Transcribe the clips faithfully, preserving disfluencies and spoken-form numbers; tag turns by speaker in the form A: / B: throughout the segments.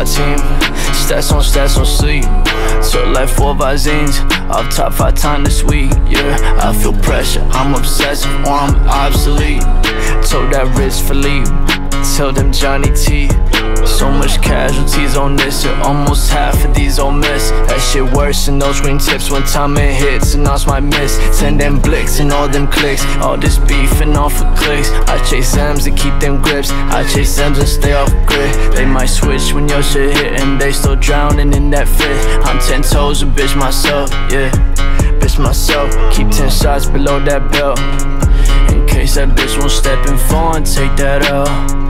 A: team. Stats on stats on sleep. Took like four Visines off top five times this week. Yeah, I feel pressure, I'm obsessive or I'm obsolete. Told that rich Philippe, tell them Johnny T. So much casualties on this, and almost half of these all miss. That shit worse than those green tips when time it hits, and that's my miss. Send them blicks and all them clicks, all this beef and off of clicks. I chase M's and keep them grips, I chase M's and stay off grid. They might switch when your shit hit, and they still drowning in that fit. I'm ten toes a bitch myself, yeah, bitch myself. Keep ten shots below that belt, in case that bitch won't step in for and take that L.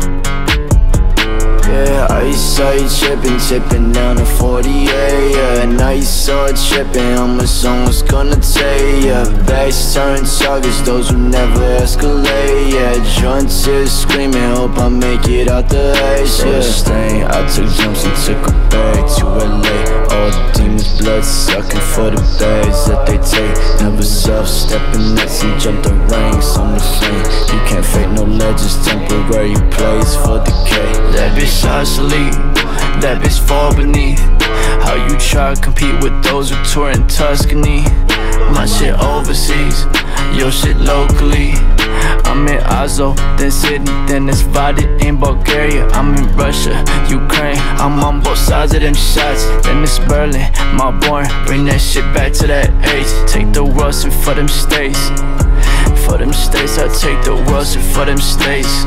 A: Yeah, I saw you trippin', tippin' down to forty-eight. Yeah, now you saw it trippin', how much someone's gonna take. Yeah, backs turn targets, those who never escalate. Yeah, drunk tears screaming, hope I make it out the haze. Yeah, stain, I took jumps and took a bag to L A. All the demons blood sucking for the bags that they take. Never self-stepping nuts and jump the ranks on the flame. You can't fake no legends, temporary plays for decay. That bitch obsolete, that bitch fall beneath. How you try to compete with those who tour in Tuscany? My shit overseas, your shit locally. I'm in Oslo, then Sydney, then it's Vadit in Bulgaria. I'm in Russia, Ukraine, I'm on both sides of them shots. Then it's Berlin, my born, bring that shit back to that age. Take the world and for them states, for them states. I take the world and for them states.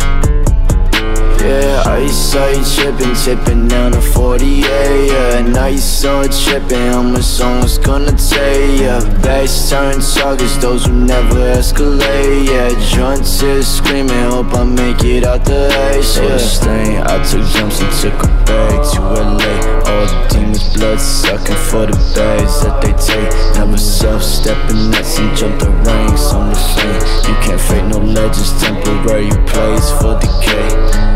A: Yeah, I saw you trippin', tippin' down to forty-eight. Yeah, now you saw it trippin', how much someone's gonna take. Yeah, backs turn targets, those who never escalate. Yeah, drunk tears screaming, hope I make it out the haze. Yeah, stain, I took jumps and took a bag to L A. All the demons blood sucking for the bags that they take. Never self-stepping nuts and jump the ranks on the flame. You can't fake no legends, temporary plays for decay.